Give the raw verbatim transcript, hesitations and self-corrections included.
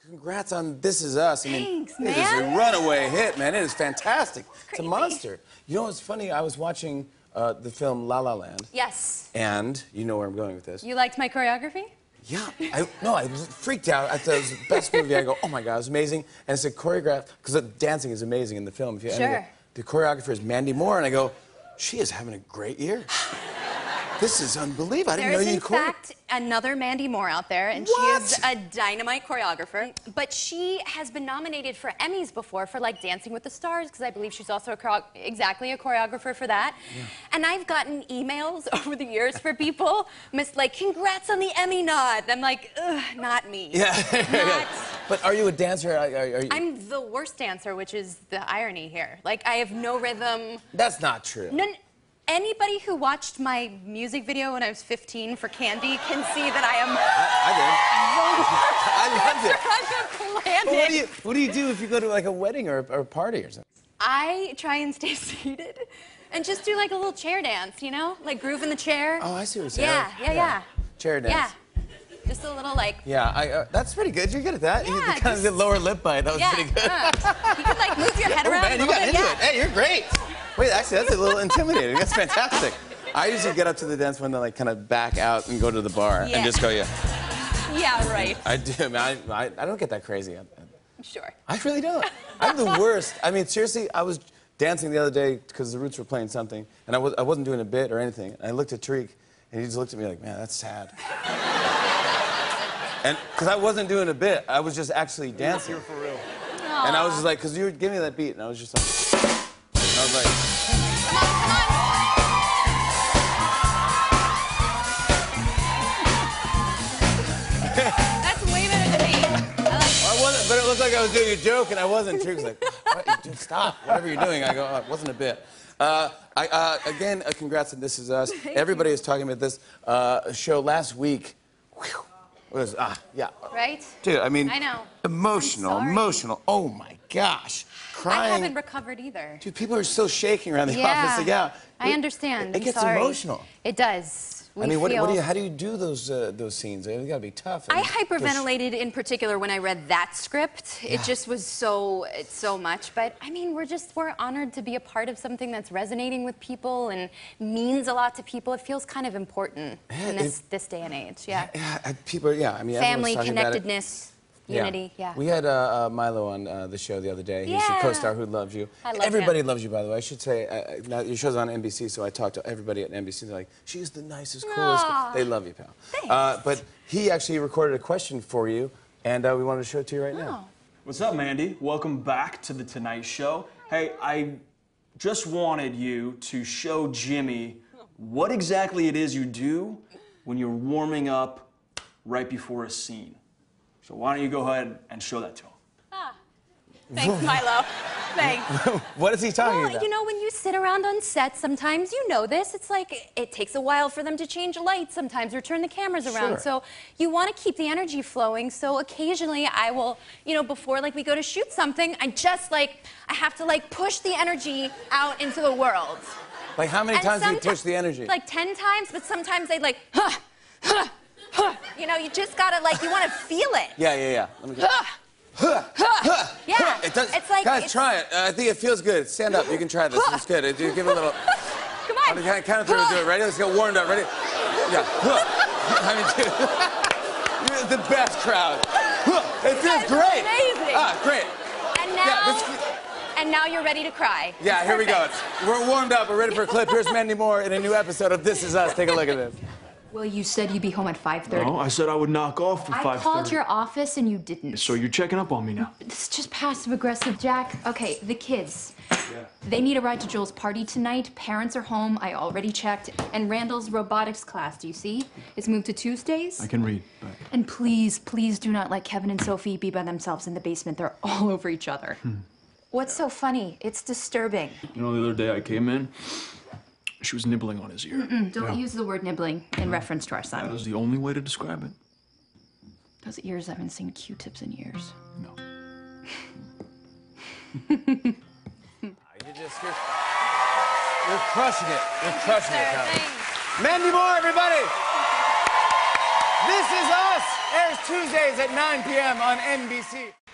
congrats on This Is Us. I mean, Thanks, it man. is a runaway hit, man. It is fantastic. It's, It's a monster. You know what's funny? I was watching uh, the film La La Land. Yes. And you know where I'm going with this. You liked my choreography? Yeah. I, no, I was freaked out. I thought it was the best movie. I go, oh my God, it was amazing. And it's a choreographed, because the dancing is amazing in the film. If you, Sure. The choreographer is Mandy Moore, and I go, she is having a great year. This is unbelievable. I didn't There know is, you in could. fact, another Mandy Moore out there, and What? she is a dynamite choreographer. But she has been nominated for Emmys before for, like, Dancing with the Stars, because I believe she's also a choreo exactly a choreographer for that. Yeah. And I've gotten emails over the years for people, miss like, congrats on the Emmy nod. And I'm like, ugh, not me. Yeah. Not... But are you a dancer? Are, are, are you... I'm the worst dancer, which is the irony here. Like, I have no rhythm. That's not true. None... Anybody who watched my music video when I was fifteen for Candy can see that I am. I, I did. I loved it. Planet. But what do you What do you do if you go to like a wedding or, or a party or something? I try and stay seated, and just do like a little chair dance, you know, like groove in the chair. Oh, I see what you're saying. Yeah, yeah, yeah. Chair dance. Yeah. Just a little like. Yeah, I, uh, that's pretty good. You're good at that. Yeah, you kind just, of the lower lip bite. That was yeah, pretty good. Uh, you can like move your head Oh, around. man, a you little got bit, into yeah. it. Hey, you're great. Wait, actually, that's a little intimidating. That's fantastic. I usually get up to the dance when they like kind of back out and go to the bar Yeah. and just go, yeah. Yeah, right. I do. I, mean, I, I, I don't get that crazy. I, I'm sure. I really don't. I'm the worst. I mean, seriously, I was dancing the other day because the Roots were playing something, and I, was, I wasn't doing a bit or anything. And I looked at Tariq, and he just looked at me like, man, that's sad. And because I wasn't doing a bit, I was just actually dancing. You're for real. Aww. And I was just like, because you were giving me that beat, and I was just like, and I was like, That's way better than me. I like I wasn't, but it looked like I was doing a joke, and I wasn't. Tariq was like, what? Dude, stop, whatever you're doing. I go, oh, it wasn't a bit. Uh, I, uh, again, uh, congrats on This Is Us. Everybody is talking about this uh, show last week. Whew, was, ah, yeah. Right? Dude, I mean, I know. emotional, I'm sorry. emotional. Oh my gosh, crying. I haven't recovered either. Dude, people are still shaking around the Yeah, office. Like, yeah, I understand. It, it I'm gets sorry. emotional. It does. We I mean, what, feel... what do you? How do you do those uh, those scenes? They gotta be tough. I and hyperventilated in particular when I read that script. Yeah. It just was so it's so much. But I mean, we're just we're honored to be a part of something that's resonating with people and means a lot to people. It feels kind of important Yeah, in this it- this day and age. Yeah. Yeah, uh, people. Yeah, I mean, Family everyone's talking about it. connectedness. Unity, yeah. We had uh, uh, Milo on uh, the show the other day. He's Yeah. a co-star who loves you. I love Everybody him. loves you, by the way. I should say, uh, now your show's on N B C, so I talked to everybody at N B C. They're like, she's the nicest, coolest. Aw. They love you, pal. Thanks. Uh, but he actually recorded a question for you, and uh, we wanted to show it to you right now. Oh. What's up, Mandy? Welcome back to The Tonight Show. Hey, I just wanted you to show Jimmy what exactly it is you do when you're warming up right before a scene. So why don't you go ahead and show that to him? Ah. Thanks, Milo. Thanks. What is he talking Well, about? you know, when you sit around on set, sometimes you know this. It's like it takes a while for them to change lights sometimes or turn the cameras around. Sure. So you want to keep the energy flowing. So occasionally I will, you know, before like we go to shoot something, I just like I have to like push the energy out into the world. Like, how many And times do you someti- push the energy? Like ten times, but sometimes they like, huh, huh, huh. You know, you just gotta like you want to feel it. Yeah, yeah, yeah. Let me just... Huh, huh. Yeah. It does. It's like Guys, it's, try it. Uh, I think it feels good. Stand up. You can try this. It's good. Uh, do- Give it a little. Come on. On the count count of three, we'll do it. Ready? Let's get warmed up. Ready? Yeah. I mean, dude, you're the best crowd. It feels That's great. amazing. Ah, great. And now, Yeah, this- and now you're ready to cry. Yeah, here we go. Perfect. We're warmed up. We're ready for a clip. Here's Mandy Moore in a new episode of This Is Us. Take a look at this. Well, you said you'd be home at five thirty. No, I said I would knock off for I five called thirty. your office and you didn't. So you're checking up on me now? This is just passive aggressive, Jack. Okay, the kids. Yeah. They need a ride to Joel's party tonight. Parents are home. I already checked. And Randall's robotics class, do you see? It's moved to Tuesdays. I can read. But... And please, please do not let Kevin and Sophie be by themselves in the basement. They're all over each other. Hmm. What's so funny? It's disturbing. You know, the other day I came in, she was nibbling on his ear. Mm-mm, don't use the word nibbling in reference to our That son. was the only way to describe it. Those ears haven't seen Q-tips in years. No. You just, you're, you're crushing it. You're crushing it, pal. Thanks. Mandy Moore, everybody. This Is Us airs Tuesdays at nine p m on N B C.